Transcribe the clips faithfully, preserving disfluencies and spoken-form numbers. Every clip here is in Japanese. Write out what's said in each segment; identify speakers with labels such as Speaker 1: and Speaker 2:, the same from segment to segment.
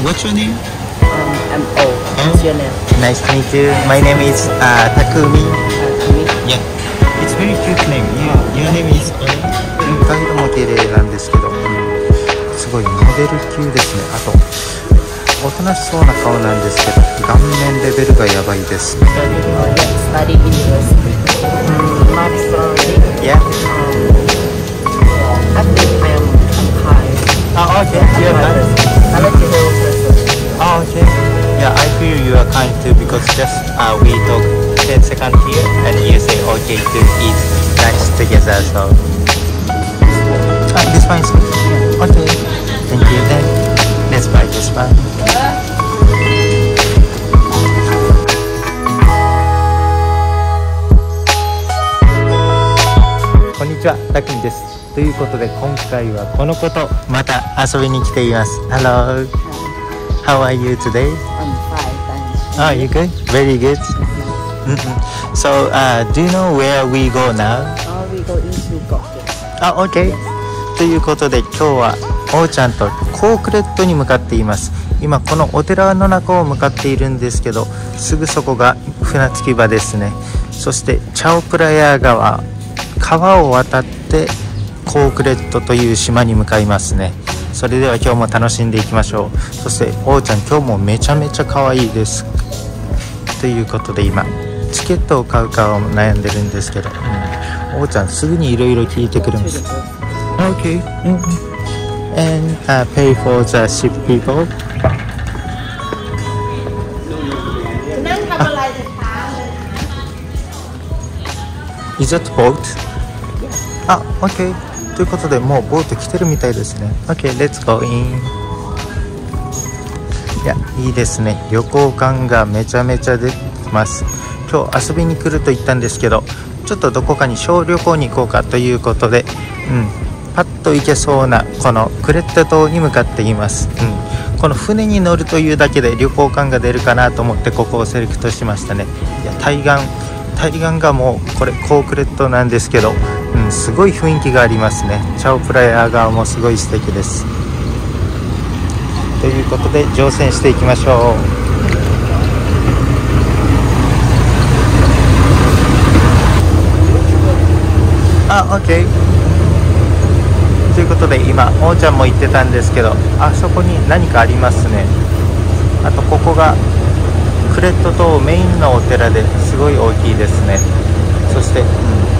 Speaker 1: What's your name?
Speaker 2: Um, I'm O. What's your name?
Speaker 1: Nice to meet you. My name is uh, Takumi.
Speaker 2: Takumi.
Speaker 1: Yeah. It's very cute name. You, your name is. 顔色も綺麗なんですけど、すごいモデル級ですね。あとおとなしそうな顔なんですけど、顔面レベルがやばいです。
Speaker 2: Study university. Not from.
Speaker 1: Yeah.
Speaker 2: I think I am kind.
Speaker 1: Oh, okay. You're nice.
Speaker 2: I like to know person.
Speaker 1: Oh, okay. Yeah, I feel you are kind too because just uh, we talk ten seconds here and you say okay to eat lunch together. So. Ah, this one is good. Okay. Thank you then. Let's buy this one. こんにちは、たくみです。ということで今回はこの子とまた遊びに来ています。Hello. How are you today?
Speaker 2: I'm fine, thanks.
Speaker 1: Oh, you good? Very good. Mm-hmm. So, uh, do you know where we go now?
Speaker 2: Oh, we go into Gokyo.
Speaker 1: Oh, okay. ということで今日はおうちゃんとコークレットに向かっています。今このお寺の中を向かっているんですけど、すぐそこが船着き場ですね。そしてチャオプラヤ川、川を渡ってコークレットという島に向かいますね。それでは今日も楽しんでいきましょう。そしておうちゃん今日もめちゃめちゃ可愛いです。ということで今チケットを買うかを悩んでるんですけど、うん、おうちゃんすぐにいろいろ聞いてくるんです。Okay. Mm-hmm. And uh, pay for the ship people. Is that boat? Ah, okay. ということでもうボート来てるみたいですね。Okay, let's go in. いや、いいですね。旅行感がめちゃめちゃ出ます。今日遊びに来ると言ったんですけど、ちょっとどこかに小旅行に行こうかということで、うん。パッと行けそうなこのクレット島に向かっています、うん、この船に乗るというだけで旅行感が出るかなと思ってここをセレクトしましたね。いや対岸対岸がもうこれコークレットなんですけど、うん、すごい雰囲気がありますね。チャオプラヤ川もすごい素敵です。ということで乗船していきましょう。あ、OK。ということで今おうちゃんも言ってたんですけど、あそこに何かありますね。あとここがクレット島メインのお寺ですごい大きいですね。そして、うん、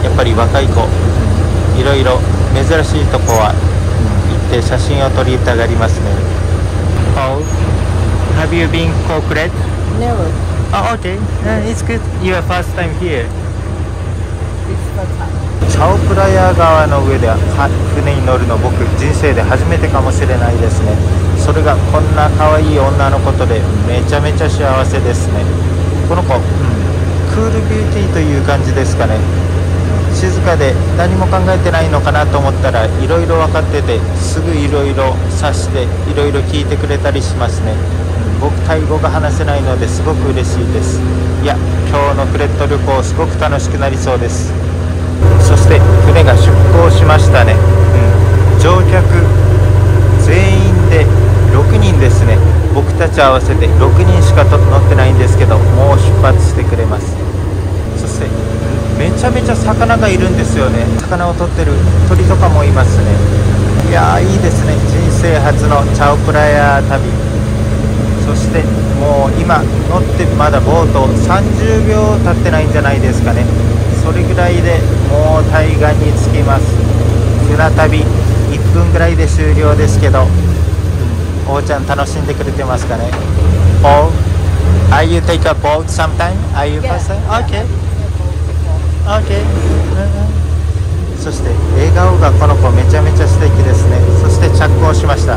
Speaker 1: やっぱり若い子、うん、いろいろ珍しいとこは、うん、行って写真を撮りたがりますね。Oh, have you been Kokret?
Speaker 2: Never.
Speaker 1: Oh, okay. Uh, it's good. Your first time here.
Speaker 2: It's first time.
Speaker 1: チャオプラヤ川の上では船に乗るの僕人生で初めてかもしれないですね。それがこんな可愛い女の子とでめちゃめちゃ幸せですね。この子、うん、クールビューティーという感じですかね。静かで何も考えてないのかなと思ったらいろいろ分かっててすぐいろいろ察していろいろ聞いてくれたりしますね。僕タイ語が話せないのですごく嬉しいです。いや今日のクレット旅行すごく楽しくなりそうです。そして船が出港しましたね、うん、乗客全員でろくにんですね。僕たち合わせてろくにんしか乗ってないんですけどもう出発してくれます。そしてめちゃめちゃ魚がいるんですよね。魚を取ってる鳥とかもいますね。いやーいいですね。人生初のチャオプラヤ旅。そしてもう今乗ってまだボートさんじゅうびょう経ってないんじゃないですかね。それぐらいでもう対岸に着きます。船旅いっぷんぐらいで終了ですけど、うん、おうちゃん楽しんでくれてますかね。 Oh, are you take a boat sometime? Are you first time? Okay. Okay. そして笑顔がこの子めちゃめちゃ素敵ですね。そして着港しました。はい、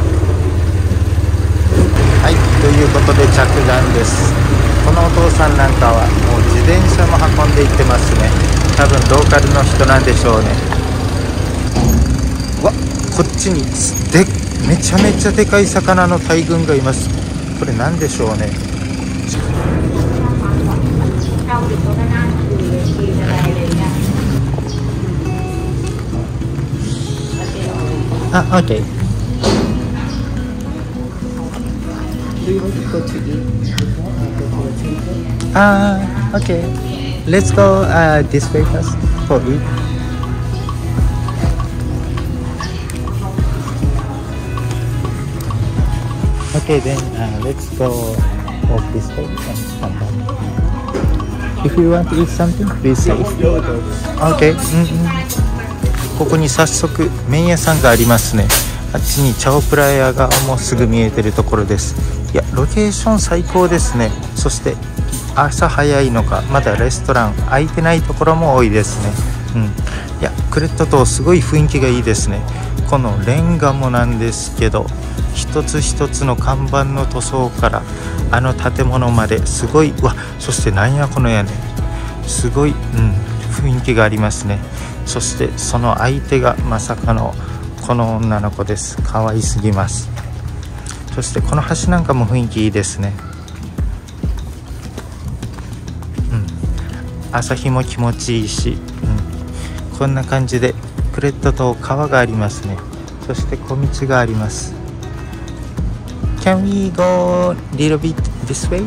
Speaker 1: ということで着岸です。このお父さんなんかはもう自転車も運んでいってますね。多分ローカルの人なんでしょうね。わ、こっちにでめちゃめちゃでかい魚の大群がいます。これ何でしょうね。あ、OK。
Speaker 2: Do you want to go to eat before or go to the temple?
Speaker 1: Ah, okay. Let's go uh, this way first for eat. Okay, then uh, let's go off this way and come back. If you want to eat something, please say. Okay. うんうん。ここに早速麺屋さんがありますね。あっちにチャオプラヤ側もすぐ見えてるところです。いや、ロケーション最高ですね。そして朝早いのかまだレストラン開いてないところも多いですね。うん。いや、クレット島すごい雰囲気がいいですね。このレンガもなんですけど、一つ一つの看板の塗装からあの建物まですごい、うわ、そしてなんやこの屋根、すごい、うん、雰囲気がありますね。そしてその相手がまさかのこの女の子です。可愛すぎます。そしてこの橋なんかも雰囲気いいですね。うん、朝日も気持ちいいし、うん、こんな感じでクレット島川がありますね。そして小道があります。Can we go a little bit this way?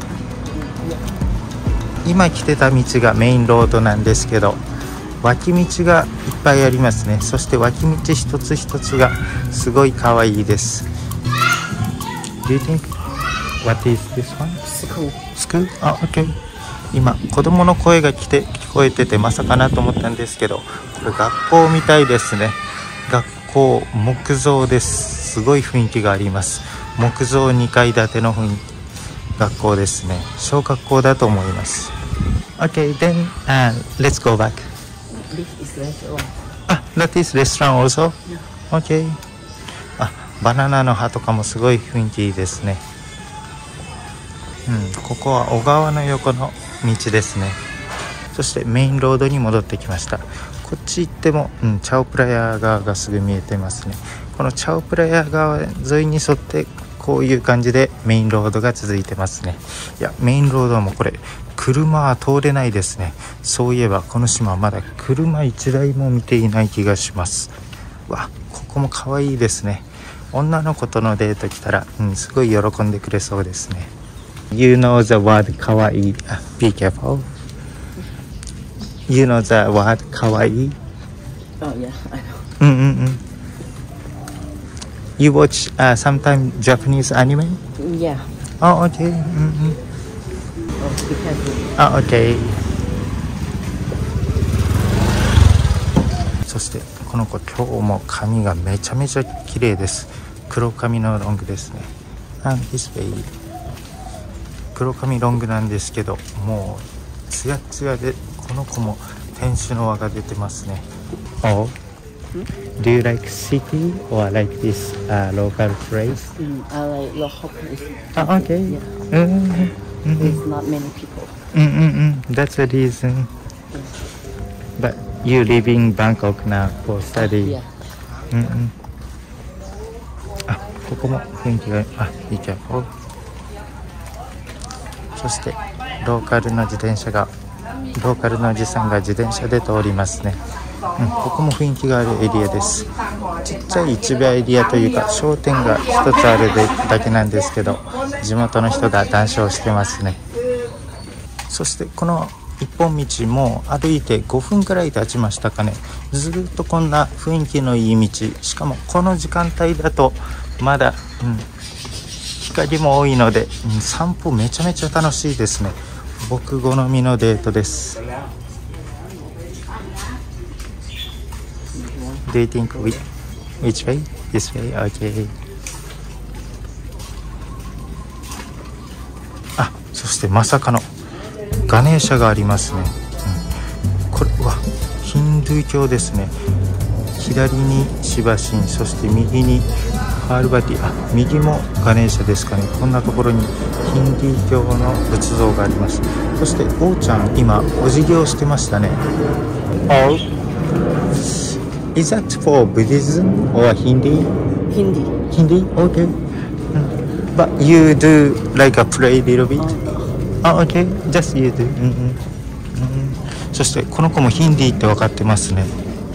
Speaker 1: 今来てた道がメインロードなんですけど、脇道がいっぱいありますね。そして脇道一つ一つがすごい可愛いです。Do you think what is this one?
Speaker 2: School.
Speaker 1: School? あ、OK。今子供の声が来て聞こえててまさかなと思ったんですけど、これ学校みたいですね。学校木造です。すごい雰囲気があります。木造にかい建ての雰囲気学校ですね。小学校だと思います。Okay, then、uh, let's go back.
Speaker 2: This is restaurant.
Speaker 1: あ、that is restaurant also? Okay. あ、バナナの葉とかもすごい雰囲気いいですね。うん、ここは小川の横の道ですね。そしてメインロードに戻ってきました。こっち行っても、うん、チャオプラヤ川がすぐ見えてますね。このチャオプラヤ川沿いに沿ってこういう感じでメインロードが続いてますね。いや、メインロードもこれ車は通れないですね。そういえばこの島はまだ車一台も見ていない気がします。わ、ここも可愛いですね。女の子とのデート来たら、うん、すごい喜んでくれそうですね。You know the word かわいい。Be careful. You know the word かわいい。
Speaker 2: Oh yeah, I know.
Speaker 1: うんうんうん。You watch、uh, sometimes Japanese anime?
Speaker 2: Yeah.
Speaker 1: Oh, okay. うんうん。
Speaker 2: Oh, be careful.
Speaker 1: あ、OK。そしてこの子今日も髪がめちゃめちゃ綺麗です。黒髪のロングですね。And this way。黒髪ロングなんですけど、もうツヤツヤでこの子も天使の輪が出てますね。Oh, do you like city or like this、uh, local place?
Speaker 2: Mm, I like local place.
Speaker 1: Ah, okay.
Speaker 2: Yeah.
Speaker 1: Mm-hmm.
Speaker 2: There's not many people.
Speaker 1: Mm-mm-mm. That's the reason. But you live in Bangkok now for study.
Speaker 2: Yeah.
Speaker 1: Mm-mm. あ、ここも雰囲気が、あ、いいけど。そしてローカルの自転車がローカルのおじさんが自転車で通りますね。うん、ここも雰囲気があるエリアです。ちっちゃい市場エリアというか商店が一つあるだけなんですけど、地元の人が談笑してますね。そしてこの一本道も歩いてごふんくらい経ちましたかね。ずっとこんな雰囲気のいい道、しかもこの時間帯だとまだ、うん、光も多いので、うん、散歩めちゃめちゃ楽しいですね。僕好みのデートです。Do you think which, which way? This way? Okay. あ、そしてまさかのガネーシャがありますね。うん、これはヒンドゥー教ですね。左にシバ神、そして右にパールバティ、あ、右もガネーシャですかね。こんなところにヒンドゥー教の仏像があります。そして王ちゃん今お辞儀をしてましたね。Oh, is that for Buddhism or Hindi?
Speaker 2: Hindi.
Speaker 1: Hindi? Okay. But you do like a pray little bit? Ah, okay. Just you do. うんうんうん、そしてこの子もヒンディーって分かってます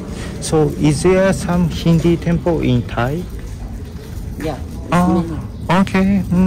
Speaker 1: ね。So, is there some Hindi temple in Thai?
Speaker 2: Yeah.
Speaker 1: Oh, OK。うんうんうん。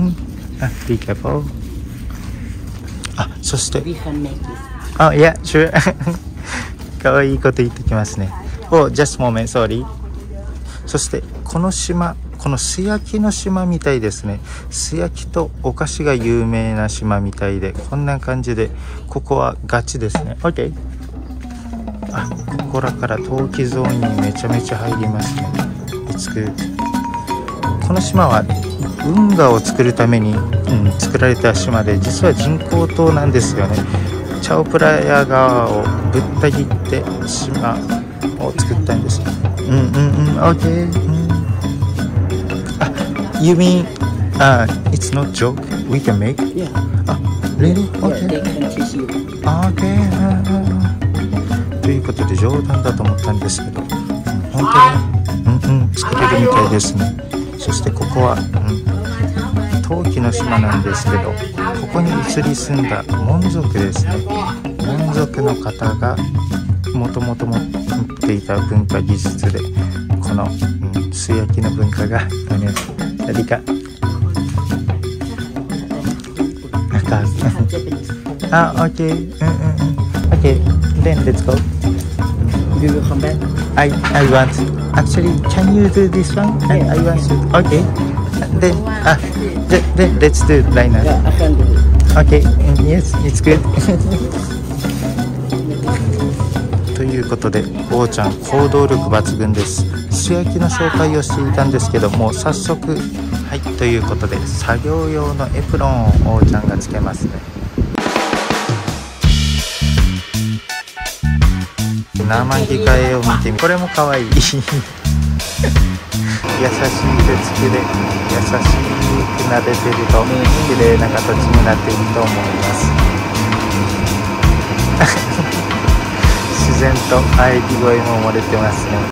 Speaker 1: あ、be careful。あ、そして。
Speaker 2: We can make it.
Speaker 1: あ、いや、sure。かわいいこと言ってきますね。Oh, just moment, sorry。そして、この島、この素焼きの島みたいですね。素焼きとお菓子が有名な島みたいで、こんな感じで、ここはガチですね。OK。あ、ここらから陶器ゾーンにめちゃめちゃ入りますね。It's good。この島は運河を作るために、うん、作られた島で、実は人工島なんですよね。チャオプラヤ川をぶった切って島を作ったんです。うんうんうん、OK。うん、あ、You mean, uh, it's not joke? We can make?
Speaker 2: Yeah.
Speaker 1: あ、really?
Speaker 2: Yeah,
Speaker 1: OK。
Speaker 2: they can teach you.
Speaker 1: OK。ということで冗談だと思ったんですけど、本当に、うんうん、作れるみたいですね。そしてここは、うん、陶器の島なんですけど、ここに移り住んだモン族ですね。モン族の方がもともと持っていた文化技術で、この、うん、素焼きの文化が、ね、何かなんかあ、OK。うんうんうん。OK。Then let's go.
Speaker 2: You will come back?
Speaker 1: I I want. Actually, can you do this one? And I want to. Okay. Then ah, then, then let's do it right now.
Speaker 2: Yeah, I can do it.
Speaker 1: Okay. Yes, it's good. ということで、王ちゃん行動力抜群です。素焼きの紹介をしていたんですけども、早速はいということで、作業用のエプロンを王ちゃんがつけますね。生着替えを見てみ、これも可愛い。優しい手つきで優しく撫でてると綺麗な形になっていると思います。自然と喘ぎ声も漏れてますね。